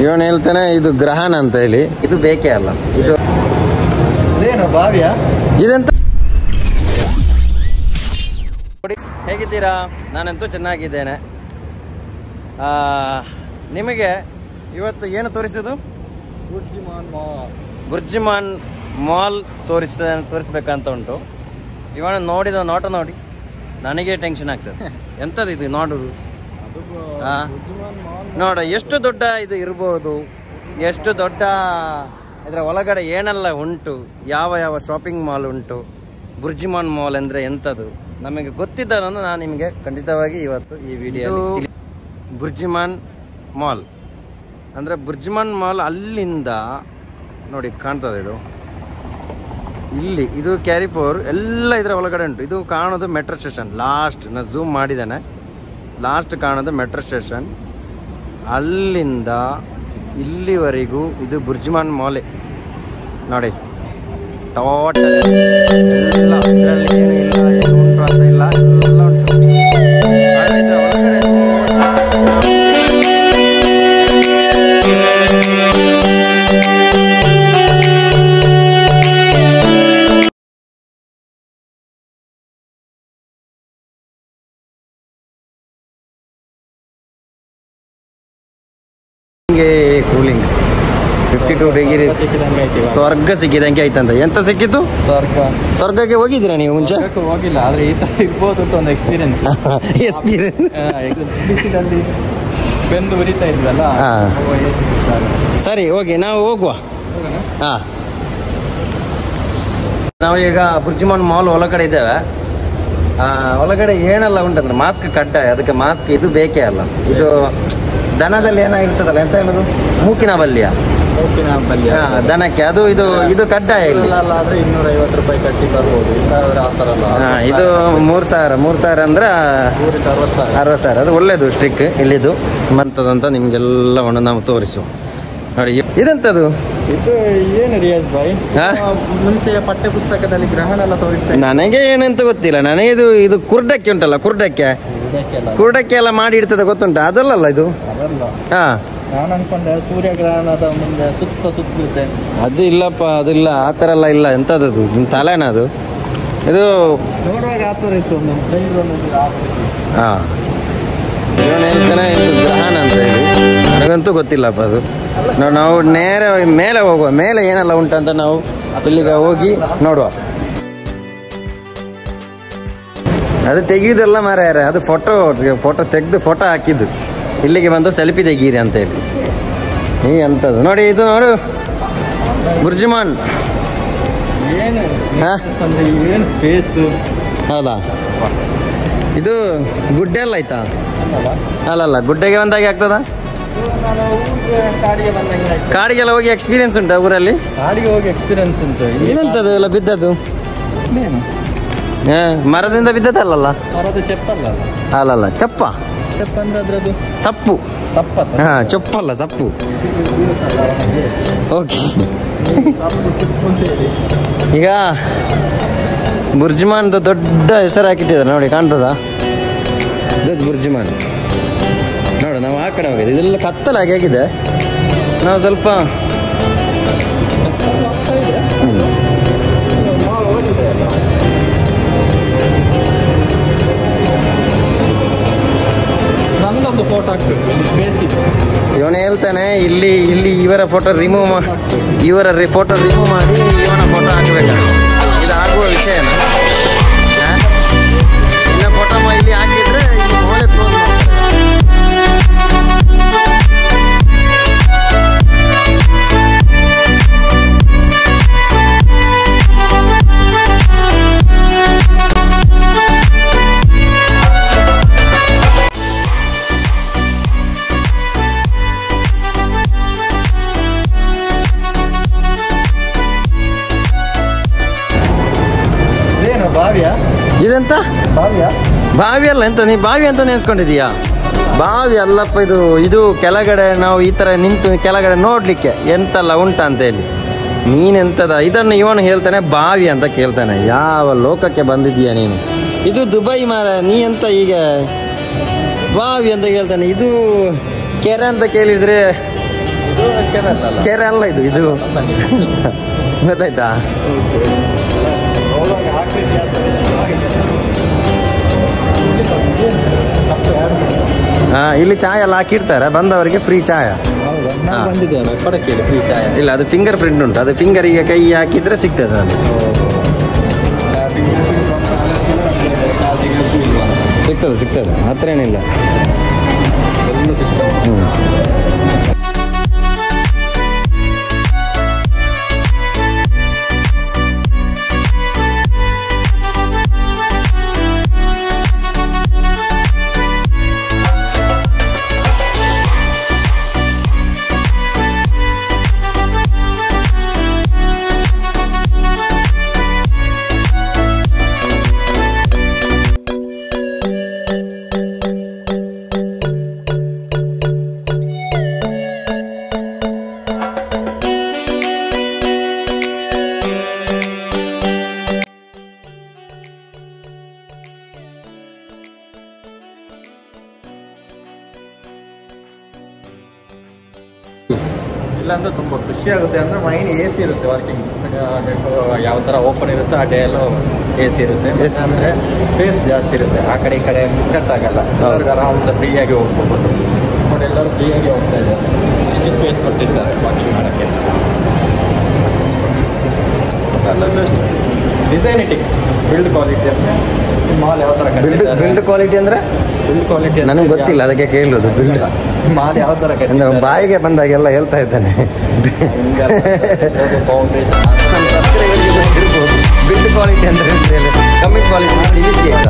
ಇವನು ಹೇಳ್ತಾನೆ ಇದು ಗ್ರಹಣ ಅಂತ ಹೇಳಿ. ಇದು ಬೇಕೇ ಅಲ್ಲ, ಇದು ಇದೇನು ಬಾವಿಯ ಇದಂತ. ಹೇಗಿದ್ದೀರಾ? ನಾನಂತೂ ಚೆನ್ನಾಗಿದ್ದೇನೆ. ನಿಮಗೆ ಇವತ್ತು ಏನು ತೋರಿಸೋದು? ಬುರ್ಜುಮಾನ್ ಮಾಲ್ ತೋರಿಸ್ಬೇಕಂತ ಉಂಟು. ಇವನ ನೋಡಿದ ನೋಟ ನೋಡಿ ನನಗೆ ಟೆನ್ಷನ್ ಆಗ್ತದೆ. ಎಂಥದ್ದು ಇದು ನೋಡುದು? ನೋಡ ಎಷ್ಟು ದೊಡ್ಡ ಇದು ಇರ್ಬೋದು, ಎಷ್ಟು ದೊಡ್ಡ ಇದರ ಒಳಗಡೆ ಏನೆಲ್ಲ ಉಂಟು, ಯಾವ ಯಾವ ಶಾಪಿಂಗ್ ಮಾಲ್ ಉಂಟು. ಬುರ್ಜುಮಾನ್ ಮಾಲ್ ಅಂದರೆ ಎಂಥದ್ದು ನಮಗೆ ಗೊತ್ತಿದ್ದನ್ನು ನಾನು ನಿಮಗೆ ಖಂಡಿತವಾಗಿ ಇವತ್ತು ಈ ವಿಡಿಯೋ. ಬುರ್ಜುಮಾನ್ ಮಾಲ್ ಅಂದರೆ ಬುರ್ಜುಮಾನ್ ಮಾಲ್ ಅಲ್ಲಿಂದ ನೋಡಿ ಕಾಣ್ತದೆ. ಇದು ಇಲ್ಲಿ ಇದು ಕ್ಯಾರಿಫೋರ್ ಎಲ್ಲ ಇದರ ಒಳಗಡೆ ಉಂಟು. ಇದು ಕಾಣೋದು ಮೆಟ್ರೋ ಸ್ಟೇಷನ್. ಲಾಸ್ಟ್ ನಾನು ಝೂಮ್ ಮಾಡಿದ್ದೇನೆ, ಲಾಸ್ಟ್ ಕಾಣೋದು ಮೆಟ್ರೋ ಸ್ಟೇಷನ್. ಅಲ್ಲಿಂದ ಇಲ್ಲಿವರೆಗೂ ಇದು ಬುರ್ಜುಮಾನ್ ಮಾಲೇ ನೋಡಿ. ಟೋಟಲ್ ಎಲ್ಲ ಇದರಲ್ಲಿ ಏನು ಇಲ್ಲ, ಏನು ಉಂಟು ಅಂತ ಇಲ್ಲ, ಎಲ್ಲ ಉಂಟು. Cooling 52 degree. ಸ್ವರ್ಗ ಸಿಕ್ಕಿದಂಗೆ ಆಯ್ತಂತ. ಎಂತ ಸಿಕ್ಕಿತ್ತು? ಸ್ವರ್ಗಕ್ಕೆ ಹೋಗಿದ್ದೀರಾ ನೀವು ಮುಂಚೆ? ಹೋಗಿಲ್ಲ, ಆದ್ರೆ ಈ ತರ ಇರ್ಬೋದು ಅಂತ ಒಂದು ಎಕ್ಸ್ಪೀರಿಯನ್ಸ್. ಬೆಂದು ಉರಿತಾ ಇದ್ರಲ್ಲ. ಸರಿ, ಹೋಗಿ ನಾವು ಹೋಗುವ. ಹಾ, ನಾವು ಈಗ ಬುರ್ಜುಮಾನ್ ಮಾಲ್ ಒಳಗಡೆ ಇದ್ದೇವೆ. ಒಳಗಡೆ ಏನೆಲ್ಲ ಉಂಟಂದ್ರೆ ಮಾಸ್ಕ್ ಕಡ್ಡಾಯ. ಅದಕ್ಕೆ ಮಾಸ್ಕ್ ಇದು ಬೇಕೇ ಅಲ್ಲ. ಇದು ದನದಲ್ಲಿ ಏನಾಗಿರ್ತದಲ್ಲ, ಎಂತ ಹೇಳುದು, ಮೂಕಿನ ಬಲ್ಯ. ದನಕ್ಕೆ ಅದು ಇದು ಇದು ಕಡ್ಡಾಯ. ಇಲ್ಲಿ 250 ರೂಪಾಯಿ ಕಟ್ಟಿ ಬರ್ಬೋದು. ಇದು 3,000 ಅಂದ್ರೆ 60,000. ಅದು ಒಳ್ಳೇದು ಸ್ಟಿಕ್ ಇಲ್ಲಿದು ಮಂತದಂತ. ನಿಮ್ಗೆಲ್ಲ ಒಂದು ನಾವು ತೋರಿಸುವ ನೋಡಿ. ಇದೆಂತದು? ಇದು ಏನು ರಿಯಾಜ್ ಬಾಯ್, ಮುಂಚೆಯ ಪಠ್ಯ ಪುಸ್ತಕದಲ್ಲಿ ಗ್ರಹಣ ಎಲ್ಲ ತೋರಿಸ್ತಾ. ನನಗೆ ಏನಂತ ಗೊತ್ತಿಲ್ಲ. ನನಗೆ ಇದು ಕುರ್ಡಕ್ಕೆ ಉಂಟಲ್ಲ, ಕುರ್ಡಕ್ಕೆ ಎಲ್ಲ ಮಾಡಿ ಇಡ್ತದೆ, ಗೊತ್ತುಂಟ? ಅದಲ್ಲ ಇದು. ಹಾ, ನಾನು ಅನ್ಕೊಂಡೆ ಸೂರ್ಯಗ್ರಹಣದ ಮುಂದೆ ಸುತ್ತುತ್ತೆ. ಅದು ಇಲ್ಲಪ್ಪ, ಅದಿಲ್ಲ, ಆ ಥರ ಎಲ್ಲ ಇಲ್ಲ. ಎಂಥದ್ದು ತಲೆನ ಅದು? ಇದು ನೋಡುವಾಗ ಆತರ ಇತ್ತು. ಹಾ, ಹೇಳ್ತಾನೆ ಇದು ಗ್ರಹಣ ಅಂತ ಹೇಳಿ. ನನಗಂತೂ ಗೊತ್ತಿಲ್ಲಪ್ಪ ಅದು. ನಾವು ನೇರ ಮೇಲೆ ಹೋಗುವ. ಮೇಲೆ ಏನೆಲ್ಲ ಉಂಟಂತ ನಾವು ಇಲ್ಲಿಗೆ ಹೋಗಿ ನೋಡುವ. ಅದು ತೆಗೆಯುವುದೆಲ್ಲ ಮಾರ್ಯಾರ. ಅದು ಫೋಟೋ ತೆಗೆದು ಫೋಟೋ ಹಾಕಿದ್ದು. ಇಲ್ಲಿಗೆ ಬಂದು ಸೆಲ್ಫಿ ತೆಗೀರಿ ಅಂತ ಹೇಳಿ. ಈ ಅಂಥದ್ದು ನೋಡಿ. ಇದು ನೋಡು ಬುರ್ಜುಮಾನ್. ಹೌದಾ? ಇದು ಗುಡ್ಡೆ ಎಲ್ಲ ಆಯ್ತಾ? ಅಲ್ಲಲ್ಲ, ಗುಡ್ಡೆಗೆ ಬಂದಾಗೆ ಆಗ್ತದ? ಕಾಡಿಗೆಲ್ಲ ಹೋಗಿ ಎಕ್ಸ್ಪೀರಿಯನ್ಸ್ ಉಂಟಾ ಊರಲ್ಲಿ? ಕಾಡಿಗೆ ಹೋಗಿ ಎಕ್ಸ್ಪೀರಿಯನ್ಸ್ ಉಂಟು. ಏನಂತದು ಎಲ್ಲ ಬಿದ್ದದ್ದು? ಮರದಿಂದ ಬಿದ್ದದಲ್ಲ? ಮರದ ಚೆಪ್ಪಲ್ಲ. ಅಲ್ಲಲ್ಲ, ಚಪ್ಪ ಅಂದ್ರೆ ಅದ್ರದ್ದು ಸಪ್ಪು. ಹಾ, ಚಪ್ಪಲ್ಲ, ಸಪ್ಪು. ಓಕೆ. ಈಗ ಬುರ್ಜುಮಾನ್ ದೊಡ್ಡ ಹೆಸರು ಹಾಕಿಟ್ಟಿದ್ದಾರೆ ನೋಡಿ, ಕಾಣ್ತದ? ಇದು ಬುರ್ಜುಮಾನ್ ನೋಡು. ನಾವು ಆ ಕಡೆ ಹೋಗಿದೆ. ಇದೆಲ್ಲ ಕತ್ತಲಾಗಿ ಆಗಿದೆ. ನಾವು ಸ್ವಲ್ಪ ನಮ್ದೊಂದು ಫೋಟೋ ಹಾಕ್ಬೇಕು. ಇವನು ಹೇಳ್ತಾನೆ ಇಲ್ಲಿ ಇವರ ಫೋಟೋ ರಿಮೂವ್ ಮಾಡಿ ಇವನ ಫೋಟೋ ಹಾಕಬೇಕು. ಇದು ಆಗುವ ವಿಷಯನ? ಇನ್ನ ಫೋಟೋ ಇಲ್ಲಿ ಹಾಕಿದ್ರೆ ಇಲ್ಲಿ ಮೊಬೈಲ್ ಕ್ಲೋಸ್ ಮಾಡ್ತಾರೆ. ಇದಂತ ಬಾವಿ ಅಲ್ಲ, ಎಂತ ನೀ ಬಾವಿ ಅಂತ ನೆನೆಸ್ಕೊಂಡಿದೀಯಾ? ಬಾವಿ ಅಲ್ಲಪ್ಪ, ಇದು ಕೆಳಗಡೆ ನಾವು ಈ ತರ ನಿಂತು ಕೆಳಗಡೆ ನೋಡ್ಲಿಕ್ಕೆ ಎಂತೆಲ್ಲ ಉಂಟ ಅಂತ ಹೇಳಿ. ನೀನೆಂತದ ಇದನ್ನು ಇವನು ಹೇಳ್ತಾನೆ ಬಾವಿ ಅಂತ ಕೇಳ್ತಾನೆ. ಯಾವ ಲೋಕಕ್ಕೆ ಬಂದಿದ್ದೀಯ ನೀನು? ಇದು ದುಬೈ ಮಾರ, ನೀ ಅಂತ ಈಗ ಬಾವಿ ಅಂತ ಕೇಳ್ತಾನೆ. ಇದು ಕೆರೆ ಅಂತ ಕೇಳಿದ್ರೆ ಕೆರೆ ಅಲ್ಲ ಇದು ಇದು ಗೊತ್ತಾಯ್ತಾ? ಇಲ್ಲಿ ಚಾಯ್ ಎಲ್ಲ ಹಾಕಿರ್ತಾರೆ, ಬಂದವರಿಗೆ ಫ್ರೀ ಚಾಯ. ಇಲ್ಲ, ಅದು ಫಿಂಗರ್ ಪ್ರಿಂಟ್ ಉಂಟು, ಅದು ಫಿಂಗರಿಗೆ ಕೈ ಹಾಕಿದ್ರೆ ಸಿಗ್ತದೆ. ಅದು ಸಿಗ್ತದೆ ಹತ್ರ ಏನಿಲ್ಲ. ಇಲ್ಲಾಂದ್ರೆ ತುಂಬ ಖುಷಿ ಆಗುತ್ತೆ. ಅಂದರೆ ಮೈಂಡ್ AC ಇರುತ್ತೆ, ವರ್ಕಿಂಗ್ ಯಾವ ಥರ ಓಪನ್ ಇರುತ್ತೆ ಆ ಡೇ ಎಲ್ಲ AC ಇರುತ್ತೆ. ಅಂದರೆ ಸ್ಪೇಸ್ ಜಾಸ್ತಿ ಇರುತ್ತೆ, ಆ ಕಡೆ ಈ ಕಡೆ ಕಟ್ಟಾಗಲ್ಲ, ಅವ್ರಿಗೆ ಆರಾಮ್ಸ ಫ್ರೀಯಾಗಿ ಹೋಗ್ಬೋದು. ನೋಡಿ ಎಲ್ಲರೂ ಫ್ರೀಯಾಗಿ ಹೋಗ್ತಾ ಇದ್ದಾರೆ, ಇಷ್ಟು ಸ್ಪೇಸ್ ಕೊಟ್ಟಿರ್ತಾರೆ ವಾಕಿಂಗ್ ಮಾಡೋಕ್ಕೆ. ಅಲ್ಲೊಂದಷ್ಟು ಡಿಸೈನಿಟಿಂಗ್ ಬಿಲ್ಡ್ ಕ್ವಾಲಿಟಿ ಅಂದರೆ ಮಾಲ್ ಯಾವ ಥರ ಬಿಲ್ಡ್ ಕ್ವಾಲಿಟಿ ಅಂದರೆ ಬಿಲ್ಡ್ ಕ್ವಾಲಿಟಿ ನನಗೆ ಗೊತ್ತಿಲ್ಲ, ಅದಕ್ಕೆ ಕೇಳೋದು. ಬಿಲ್ಡ್ ಮಾಲ್ ಯಾವ ಥರ ಬಾಯಿಗೆ ಬಂದಾಗೆಲ್ಲ ಹೇಳ್ತಾ ಇದ್ದಾನೆ. ಬಿಲ್ಡ್ ಕ್ವಾಲಿಟಿ ಅಂದರೆ ಕಮ್ಮಿ ಕ್ವಾಲಿಟಿ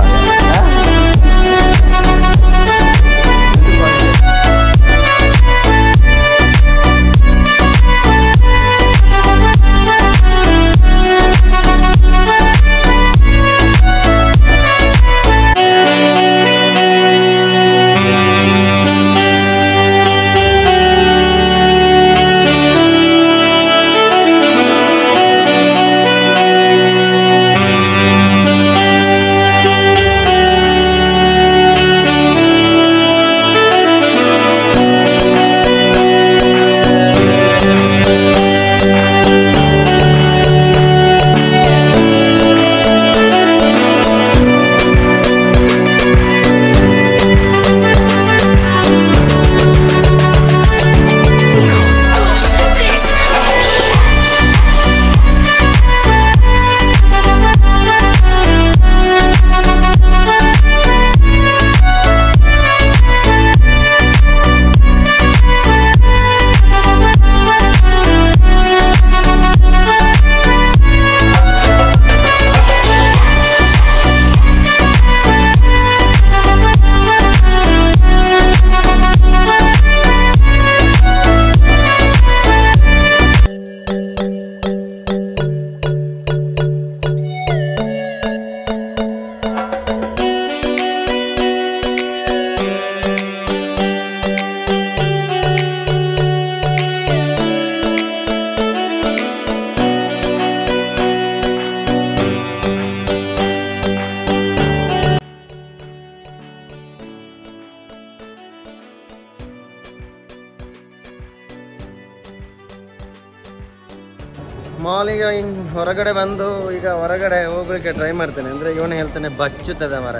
ಮಾಲಿಗೆ ಹೊರಗಡೆ ಬಂದು ಈಗ ಹೊರಗಡೆ ಹೋಗ್ಲಿಕ್ಕೆ ಟ್ರೈ ಮಾಡ್ತೇನೆ. ಅಂದರೆ ಇವನು ಹೇಳ್ತಾನೆ ಬಚ್ಚುತ್ತದೆ ಮರ,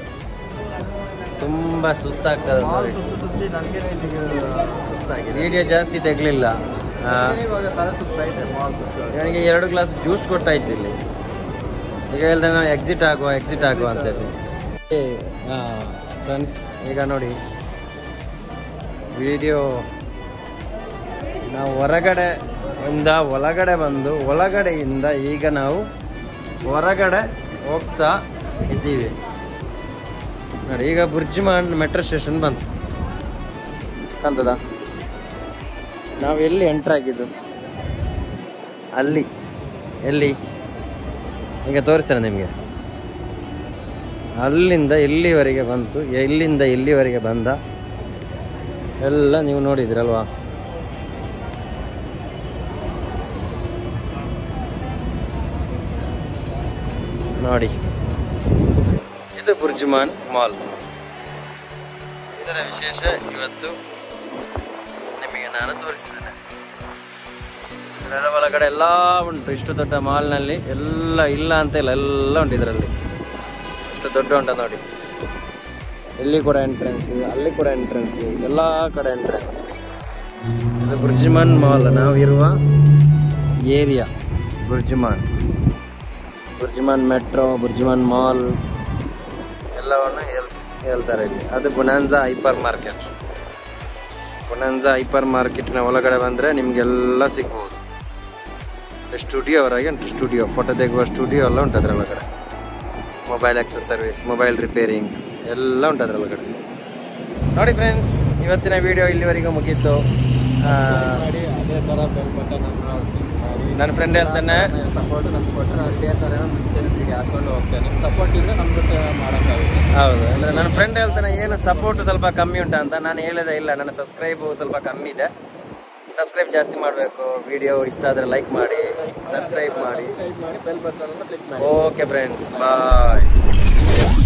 ತುಂಬ ಸುಸ್ತಾಗ್ತದೆ. ವಿಡಿಯೋ ಜಾಸ್ತಿ ತೆಗಲಿಲ್ಲ, ನನಗೆ 2 ಗ್ಲಾಸ್ ಜ್ಯೂಸ್ ಕೊಟ್ಟಾಯ್ತು ಇಲ್ಲಿ. ಈಗ ಹೇಳ್ತಾನೆ ನಾವು ಎಕ್ಸಿಟ್ ಆಗುವ ಅಂತೇಳಿ. ಫ್ರೆಂಡ್ಸ್, ಈಗ ನೋಡಿ ವಿಡಿಯೋ ನಾವು ಒಳಗಡೆ ಬಂದು ಒಳಗಡೆಯಿಂದ ಈಗ ನಾವು ಹೊರಗಡೆ ಹೋಗ್ತಾ ಇದ್ದೀವಿ ನೋಡಿ. ಈಗ ಬುರ್ಜುಮಾನ್ ಮೆಟ್ರೋ ಸ್ಟೇಷನ್ ಬಂತು ಕಾಣ್ತದ. ನಾವು ಎಲ್ಲಿ ಎಂಟ್ರ್ ಆಗಿದ್ದು? ಅಲ್ಲಿ. ಎಲ್ಲಿ ಈಗ ತೋರಿಸ್ತೇನೆ ನಿಮಗೆ. ಅಲ್ಲಿಂದ ಇಲ್ಲಿವರೆಗೆ ಬಂತು, ಇಲ್ಲಿಂದ ಇಲ್ಲಿವರೆಗೆ ಬಂದ ಎಲ್ಲ ನೀವು ನೋಡಿದ್ರಲ್ವಾ. ನೋಡಿ, ಇದು ಬುರ್ಜುಮಾನ್ ಮಾಲ್. ಇದರ ವಿಶೇಷ ಇವತ್ತು ನಿಮಗೆ ನಾನು ತೋರಿಸ್ತೇನೆ. ಒಳಗಡೆ ಎಲ್ಲ ಉಂಟು. ಇಷ್ಟು ದೊಡ್ಡ ಮಾಲ್ನಲ್ಲಿ ಎಲ್ಲ ಇಲ್ಲ ಅಂತ ಇಲ್ಲ, ಎಲ್ಲ ಉಂಟು ಇದರಲ್ಲಿ. ಇಷ್ಟು ದೊಡ್ಡ ಉಂಟು ನೋಡಿ. ಇಲ್ಲಿ ಕೂಡ ಎಂಟ್ರೆನ್ಸ್, ಅಲ್ಲಿ ಕೂಡ ಎಂಟ್ರೆನ್ಸ್, ಎಲ್ಲ ಕಡೆ ಎಂಟ್ರೆನ್ಸ್. ಇದು ಬುರ್ಜುಮಾನ್ ಮಾಲ್, ನಾವಿರುವ area BurJuman metro, BurJuman mall ಎಲ್ಲವನ್ನು ಹೇಳ್ತಾರೆ ಇಲ್ಲಿ. ಅದು Bonanza hypermarket. Bonanza hyper ಮಾರ್ಕೆಟ್ನ ಒಳಗಡೆ ಬಂದರೆ ನಿಮಗೆಲ್ಲ ಸಿಗ್ಬೋದು. ಸ್ಟುಡಿಯೋ ಹೊರಗೆ ಉಂಟು, ಸ್ಟುಡಿಯೋ, ಫೋಟೋ ತೆಗುವ ಸ್ಟುಡಿಯೋ ಎಲ್ಲ ಉಂಟು ಅದರೊಳಗಡೆ. ಮೊಬೈಲ್ ಆಕ್ಸೆಸರೀಸ್, ಮೊಬೈಲ್ ರಿಪೇರಿಂಗ್ ಎಲ್ಲ ಉಂಟು ಅದರೊಳಗಡೆ. ನೋಡಿ ಫ್ರೆಂಡ್ಸ್, ಇವತ್ತಿನ ವಿಡಿಯೋ ಇಲ್ಲಿವರೆಗೂ ಮುಗೀತು. ಅದೇ ಥರ ಬೆಲ್ ಬಟನ್ ನನ್ನ ಫ್ರೆಂಡ್ ಹೇಳ್ತಾನೆ, ಸಪೋರ್ಟ್ ನಮ್ಗೆ ಕೊಟ್ಟರೆ ಅದೇ ಥರ ಮುಂಚೆನೇ ವಿಡಿಯೋ ಹಾಕೊಂಡು ಹೋಗ್ತೇನೆ. ಸಪೋರ್ಟ್ ಇದ್ರೆ ನಮ್ಗೂ ಮಾಡೋಕ್ಕಾಗುತ್ತೆ. ಹೌದು, ಅಂದರೆ ನನ್ನ ಫ್ರೆಂಡ್ ಹೇಳ್ತಾನೆ ಏನು ಸಪೋರ್ಟ್ ಸ್ವಲ್ಪ ಕಮ್ಮಿ ಉಂಟಾ ಅಂತ. ನಾನು ಹೇಳಿದೆ ಇಲ್ಲ, ನನ್ನ ಸಬ್ಸ್ಕ್ರೈಬು ಸ್ವಲ್ಪ ಕಮ್ಮಿ ಇದೆ, ಸಬ್ಸ್ಕ್ರೈಬ್ ಜಾಸ್ತಿ ಮಾಡಬೇಕು. ವಿಡಿಯೋ ಇಷ್ಟ ಆದರೆ ಲೈಕ್ ಮಾಡಿ, ಸಬ್ಸ್ಕ್ರೈಬ್ ಮಾಡಿ, ಬೆಲ್ ಬಟನ್ ಕ್ಲಿಕ್ ಮಾಡಿ. ಓಕೆ ಫ್ರೆಂಡ್ಸ್, ಬಾಯ್.